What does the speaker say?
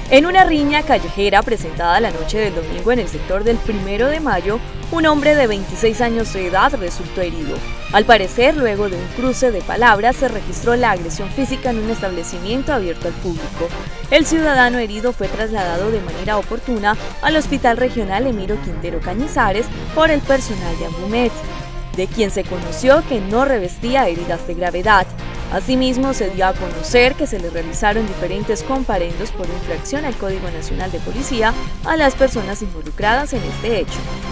En una riña callejera presentada la noche del domingo en el sector del 1 de Mayo, un hombre de 26 años de edad resultó herido. Al parecer, luego de un cruce de palabras, se registró la agresión física en un establecimiento abierto al público. El ciudadano herido fue trasladado de manera oportuna al Hospital Regional Emiro Quintero Cañizares por el personal de Ambumet, de quien se conoció que no revestía heridas de gravedad. Asimismo, se dio a conocer que se le realizaron diferentes comparendos por infracción al Código Nacional de Policía a las personas involucradas en este hecho.